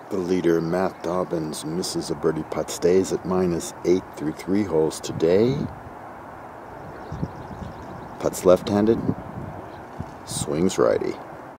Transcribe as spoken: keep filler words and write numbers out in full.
The leader, Matt Dobyns, misses a birdie putt, stays at minus eight through three holes today. Putts left-handed, swings righty.